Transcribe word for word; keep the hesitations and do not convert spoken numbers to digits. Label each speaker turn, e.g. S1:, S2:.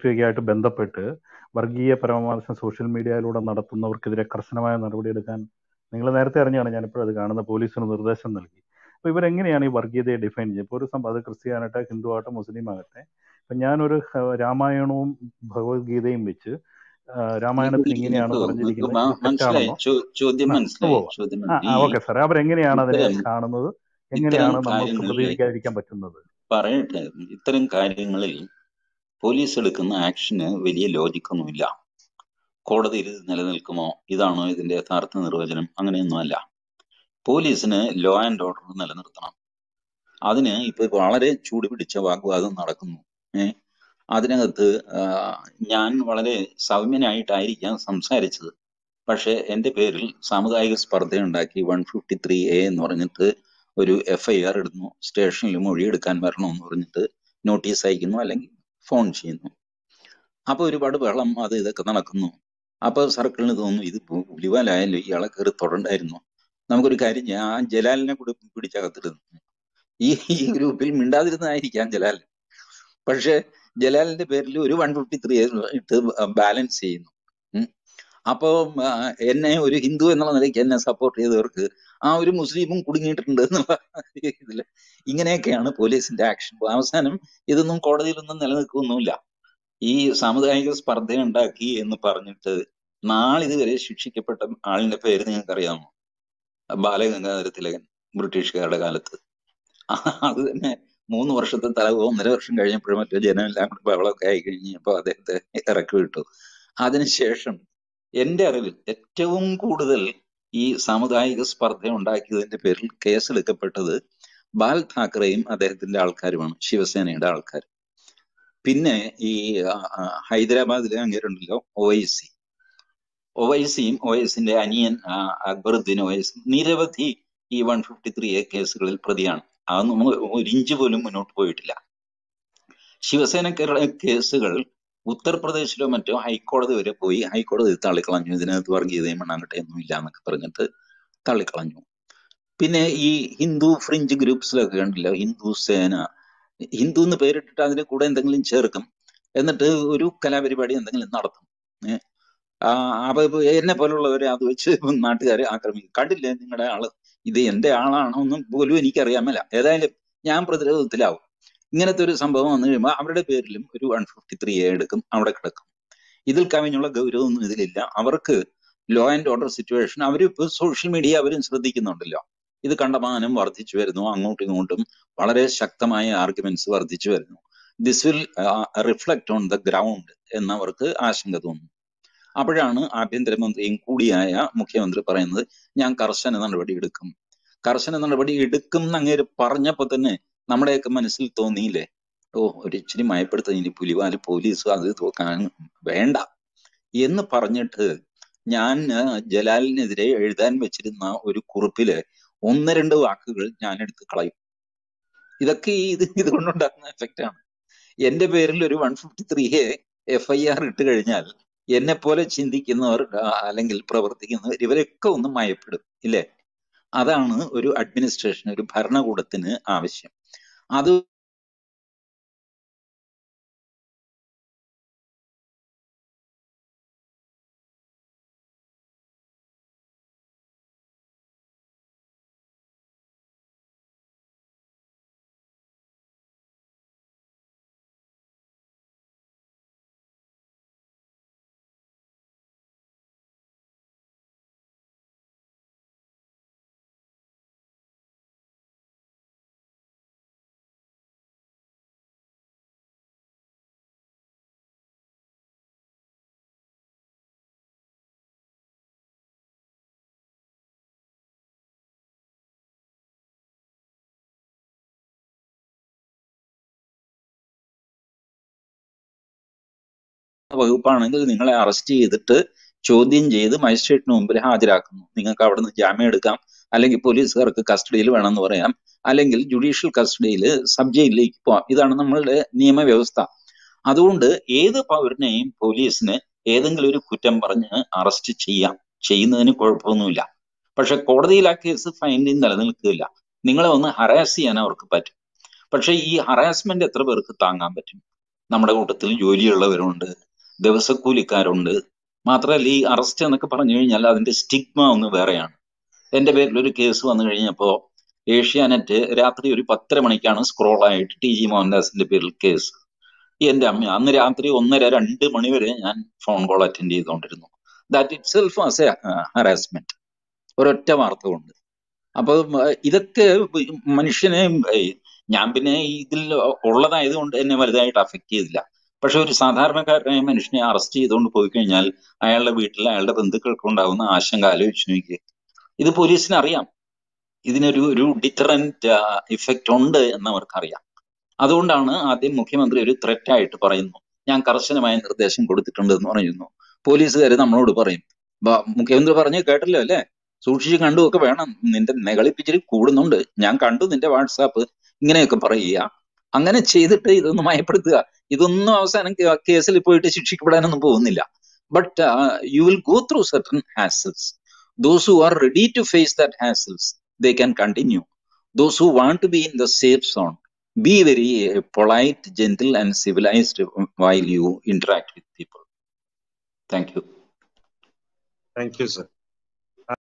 S1: കേസുമായിട്ട് ബന്ധപ്പെട്ട് വർഗീയ പരാമർശം സോഷ്യൽ മീഡിയയിലൂടെ നടത്തുന്നവർക്കെതിരെ കർശനമായ നടപടിയെടുക്കാൻ നിങ്ങൾ നേരത്തെ അറിഞ്ഞാണ് ഞാനിപ്പോൾ അത് കാണുന്ന പോലീസിന് നിർദ്ദേശം നൽകി. അപ്പോൾ ഇവരെങ്ങനെയാണ് ഈ വർഗീയതയെ ഡിഫൈൻ ചെയ്യുന്നത്? ഇപ്പോൾ ഒരു സംഭവം അത് ക്രിസ്ത്യാനാകട്ടെ, ഹിന്ദു ആകട്ടെ, മുസ്ലിം ആകട്ടെ, ഇപ്പം ഞാനൊരു രാമായണവും ഭഗവത്ഗീതയും വെച്ച് രാമായണത്തിൽ ഇങ്ങനെയാണ് പറഞ്ഞിരിക്കുന്നത്, ഇത് തെറ്റാണെന്നോ?
S2: ചോദ്യം മനസ്സിലായി.
S1: ഓക്കെ സാർ, അവരെങ്ങനെയാണ് അതിനെ കാണുന്നത്? എങ്ങനെയാണ് നമുക്ക് പ്രതികരിക്കാതിരിക്കാൻ പറ്റുന്നത്?
S2: പറയട്ടെ, ഇത്തരം കാര്യങ്ങളിൽ പോലീസ് എടുക്കുന്ന ആക്ഷന് വലിയ ലോജിക്കൊന്നുമില്ല. കോടതിയിൽ നിലനിൽക്കുമോ, ഇതാണോ ഇതിന്റെ യഥാർത്ഥ നിർവചനം? അങ്ങനെയൊന്നുമല്ല. പോലീസിന് ലോ ആൻഡ് ഓർഡർ നിലനിർത്തണം. അതിന് ഇപ്പൊ വളരെ ചൂട് പിടിച്ച വാഗ്വാദം നടക്കുന്നു. ഏഹ് അതിനകത്ത് ഞാൻ വളരെ സൗമ്യനായിട്ടായിരിക്കാം സംസാരിച്ചത്. പക്ഷെ എൻ്റെ പേരിൽ സാമുദായിക സ്പർദ്ധയുണ്ടാക്കി വൺ ഫിഫ്റ്റി ത്രീ എ എന്ന് പറഞ്ഞിട്ട് ഒരു എഫ് ഐ ആർ ഇടുന്നു, സ്റ്റേഷനിൽ മൊഴിയെടുക്കാൻ വരണമെന്ന് പറഞ്ഞിട്ട് നോട്ടീസ് അയക്കുന്നു, അല്ലെങ്കിൽ ഫോൺ ചെയ്യുന്നു. അപ്പൊ ഒരുപാട് വെള്ളം അത് ഇതൊക്കെ നടക്കുന്നു. അപ്പൊ സർക്കിളിന് തോന്നുന്നു ഇത് പുലിവാലായാലും ഇയാളെ കയറി തൊടണ്ടായിരുന്നു, നമുക്കൊരു കാര്യം ചെയ്യാം, ആ ജലാലിനെ കൂടി പിടിച്ചകത്തിടുന്നു. ഈ ഈ ഗ്രൂപ്പിൽ മിണ്ടാതിരുന്നതായിരിക്കാം ജലാൽ, പക്ഷെ ജലാലിന്റെ പേരിൽ ഒരു വൺ ഫിഫ്റ്റി ത്രീ ഇട്ട് ബാലൻസ് ചെയ്യുന്നു. അപ്പോ എന്നെ ഒരു ഹിന്ദു എന്നുള്ള നിലയ്ക്ക് എന്നെ സപ്പോർട്ട് ചെയ്തവർക്ക് ആ ഒരു മുസ്ലിമും കുടുങ്ങിയിട്ടുണ്ട് എന്നുള്ള ഇതില് ഇങ്ങനെയൊക്കെയാണ് പോലീസിന്റെ ആക്ഷൻ. അവസാനം ഇതൊന്നും കോടതിയിലൊന്നും നിലനിൽക്കൊന്നുമില്ല. ഈ സാമുദായിക സ്പർദ്ധ ഉണ്ടാക്കി എന്ന് പറഞ്ഞിട്ട് നാളിതുവരെ ശിക്ഷിക്കപ്പെട്ട ആളിന്റെ പേര് നിങ്ങൾക്കറിയാമോ? ബാലഗംഗാധര തിലകൻ, ബ്രിട്ടീഷുകാരുടെ കാലത്ത്. അത് തന്നെ മൂന്ന് വർഷത്തെ തലവ് ഒന്നര വർഷം കഴിഞ്ഞപ്പോഴും മറ്റോ ജനമെല്ലാം കൂടി ബഹളമൊക്കെ ആയി കഴിഞ്ഞപ്പോ അദ്ദേഹത്തെ ഇറക്കി വിട്ടു. അതിനുശേഷം എന്റെ അറിവിൽ ഏറ്റവും കൂടുതൽ ഈ സാമുദായിക സ്പർദ്ധ ഉണ്ടാക്കിയതിന്റെ പേരിൽ കേസെടുക്കപ്പെട്ടത് ബാൽ താക്കറെയും അദ്ദേഹത്തിന്റെ ആൾക്കാരുമാണ്, ശിവസേനയുടെ ആൾക്കാർ. പിന്നെ ഈ ഹൈദരാബാദിലെ അങ്ങേരുണ്ടല്ലോ ഒവൈസി, ഒവൈസിയും ഒവൈസിന്റെ അനിയൻ അക്ബറുദ്ദീൻ ഒവൈസി നിരവധി ഈ വൺ ഫിഫ്റ്റി ത്രീ എ കേസുകളിൽ പ്രതിയാണ്. അതൊന്നും ഒരു ഇഞ്ച് പോലും മുന്നോട്ട് പോയിട്ടില്ല. ശിവസേനക്കാരുടെ കേസുകൾ ഉത്തർപ്രദേശിലോ മറ്റോ ഹൈക്കോടതി വരെ പോയി, ഹൈക്കോടതി തള്ളിക്കളഞ്ഞു. ഇതിനകത്ത് വർഗീയതയും മണ്ണാങ്കട്ടയൊന്നും ഇല്ല എന്നൊക്കെ പറഞ്ഞിട്ട് തള്ളിക്കളഞ്ഞു. പിന്നെ ഈ ഹിന്ദു ഫ്രിഞ്ച് ഗ്രൂപ്പ്സിലൊക്കെ ഉണ്ടല്ലോ, ഹിന്ദു സേന, ഹിന്ദു എന്ന് പേരിട്ടിട്ട് അതിന്റെ കൂടെ എന്തെങ്കിലും ചേർക്കും, എന്നിട്ട് ഒരു കലാപരിപാടി എന്തെങ്കിലും നടത്തും. ഏഹ് അപ്പൊ എന്നെ പോലുള്ളവരെ അത് വെച്ച് നാട്ടുകാരെ ആക്രമിക്കും. കണ്ടില്ലേ നിങ്ങളുടെ ആള്, ഇത് എന്റെ ആളാണോ എന്നും പോലും എനിക്കറിയാമല്ല. ഏതായാലും ഞാൻ പ്രതിരോധത്തിലാവും. ഇങ്ങനത്തെ ഒരു സംഭവം വന്നു കഴിയുമ്പോൾ അവരുടെ പേരിലും ഒരു വൺ ഫിഫ്റ്റി ത്രീ എ എടുക്കും, അവിടെ കിടക്കും. ഇതിൽ കവിഞ്ഞുള്ള ഗൗരവമൊന്നും ഇതിലില്ല. അവർക്ക് ലോ ആൻഡ് ഓർഡർ സിറ്റുവേഷൻ അവരിപ്പോൾ സോഷ്യൽ മീഡിയ അവരും ശ്രദ്ധിക്കുന്നുണ്ടല്ലോ. ഇത് കണ്ടമാനം വർദ്ധിച്ചു വരുന്നു, അങ്ങോട്ടും ഇങ്ങോട്ടും വളരെ ശക്തമായ ആർഗ്യുമെന്റ്സ് വർദ്ധിച്ചു വരുന്നു. This will reflect on the ground എന്നവർക്ക് ആശങ്ക തോന്നുന്നു. അപ്പോഴാണ് ആഭ്യന്തരമന്ത്രിയും കൂടിയായ മുഖ്യമന്ത്രി പറയുന്നത്, ഞാൻ കർശന നടപടി എടുക്കും. കർശന നടപടി എടുക്കും എന്നങ്ങേര് പറഞ്ഞപ്പോ തന്നെ നമ്മുടെയൊക്കെ മനസ്സിൽ തോന്നിയില്ലേ, ഓ ഒരു ഇച്ചിരി മയപ്പെടുത്തുന്ന ഇനി പുലിവാല് പോലീസും അത് തോക്കാൻ വേണ്ട എന്ന് പറഞ്ഞിട്ട് ഞാൻ ജലാലിനെതിരെ എഴുതാൻ വെച്ചിരുന്ന ഒരു കുറിപ്പില് ഒന്ന് രണ്ട് വാക്കുകൾ ഞാൻ എടുത്ത് കളയും. ഇതൊക്കെ ഈ ഇത് ഇതുകൊണ്ടുണ്ടാകുന്ന എഫക്റ്റ് ആണ്. എന്റെ പേരിൽ ഒരു one fifty three A F I R ഇട്ട് കഴിഞ്ഞാൽ എന്നെ പോലെ ചിന്തിക്കുന്നവർ അല്ലെങ്കിൽ പ്രവർത്തിക്കുന്നവർ ഇവരൊക്കെ ഒന്ന് മയപ്പെടും, ഇല്ലേ? അതാണ് ഒരു അഡ്മിനിസ്ട്രേഷൻ, ഒരു ഭരണകൂടത്തിന് ആവശ്യം. അത് വകുപ്പാണെങ്കിൽ നിങ്ങളെ അറസ്റ്റ് ചെയ്തിട്ട് ചോദ്യം ചെയ്ത് മജിസ്ട്രേറ്റിന് മുമ്പിൽ ഹാജരാക്കുന്നു. നിങ്ങൾക്ക് അവിടെ നിന്ന് ജാമ്യം എടുക്കാം, അല്ലെങ്കിൽ പോലീസുകാർക്ക് കസ്റ്റഡിയിൽ വേണമെന്ന് പറയാം, അല്ലെങ്കിൽ ജുഡീഷ്യൽ കസ്റ്റഡിയിൽ സബ് ജയിലിലേക്ക് പോവാം. ഇതാണ് നമ്മളുടെ നിയമവ്യവസ്ഥ. അതുകൊണ്ട് ഏത് പൗരനെയും പോലീസിന് ഏതെങ്കിലും ഒരു കുറ്റം പറഞ്ഞ് അറസ്റ്റ് ചെയ്യാം, ചെയ്യുന്നതിന് കുഴപ്പമൊന്നുമില്ല. പക്ഷെ കോടതിയിൽ ആ കേസ് ഫൈൻഡിങ് നിലനിൽക്കില്ല. നിങ്ങളെ ഒന്ന് ഹറാസ് ചെയ്യാൻ അവർക്ക് പറ്റും. പക്ഷെ ഈ ഹറാസ്മെന്റ് എത്ര പേർക്ക് താങ്ങാൻ പറ്റും? നമ്മുടെ കൂട്ടത്തിൽ ജോലിയുള്ളവരുണ്ട്, ദിവസക്കൂലിക്കാരുണ്ട്. മാത്രമല്ല ഈ അറസ്റ്റ് എന്നൊക്കെ പറഞ്ഞു കഴിഞ്ഞാൽ അതിന്റെ സ്റ്റിഗ്മ ഒന്ന് വേറെയാണ്. എന്റെ പേരിൽ ഒരു കേസ് വന്നു കഴിഞ്ഞപ്പോ ഏഷ്യാനെറ്റ് രാത്രി ഒരു പത്തര മണിക്കാണ് സ്ക്രോൾ ആയിട്ട് ടി ജി മോഹൻദാസിന്റെ പേരിൽ കേസ്. എന്റെ അമ്മ, അന്ന് രാത്രി ഒന്നര രണ്ട് മണി വരെ ഞാൻ ഫോൺ കോൾ അറ്റൻഡ് ചെയ്തുകൊണ്ടിരുന്നു. That itself as a harassment, ഒരൊറ്റ വാർത്ത കൊണ്ട്. അപ്പൊ ഇതൊക്കെ മനുഷ്യനെ, ഞാൻ പിന്നെ ഇതിൽ ഉള്ളതായത് കൊണ്ട് എന്നെ വലുതായിട്ട് അഫക്ട് ചെയ്തില്ല. പക്ഷെ ഒരു സാധാരണക്കാരനായ മനുഷ്യനെ അറസ്റ്റ് ചെയ്തുകൊണ്ട് പോയി കഴിഞ്ഞാൽ അയാളുടെ വീട്ടിൽ അയാളുടെ ബന്ധുക്കൾക്ക് ഉണ്ടാകുന്ന ആശങ്ക ആലോചിച്ച് നോക്കി. ഇത് പോലീസിന് അറിയാം, ഇതിനൊരു ഒരു ഡിറ്ററന്റ് ഇഫക്റ്റ് ഉണ്ട് എന്ന് അവർക്കറിയാം. അതുകൊണ്ടാണ് ആദ്യം മുഖ്യമന്ത്രി ഒരു ത്രെറ്റ് ആയിട്ട് പറയുന്നു, ഞാൻ കർശനമായ നിർദ്ദേശം കൊടുത്തിട്ടുണ്ട് എന്ന് പറയുന്നു. പോലീസുകാർ നമ്മളോട് പറയും, മുഖ്യമന്ത്രി പറഞ്ഞു കേട്ടല്ലോ അല്ലേ, സൂക്ഷിച്ച് കണ്ടുമൊക്കെ വേണം, നിന്റെ നെകളിപ്പിച്ചിട്ട് കൂടുന്നുണ്ട്, ഞാൻ കണ്ടു നിന്റെ വാട്സാപ്പ്, ഇങ്ങനെയൊക്കെ പറയുക. അങ്ങനെ ചെയ്തിട്ട് ഇതൊന്ന് മയപ്പെടുത്തുക. ഇതൊന്നും അവസാനം കേസിൽ പോയിട്ട് ശിക്ഷിക്കപ്പെടാനൊന്നും പോകുന്നില്ല. But you will go through certain hassles. Those who are ready to face that hassles, they can continue. Those who want to be in the safe zone, be very uh, polite, gentle and civilized while you interact with people. Thank you.
S3: Thank you, sir.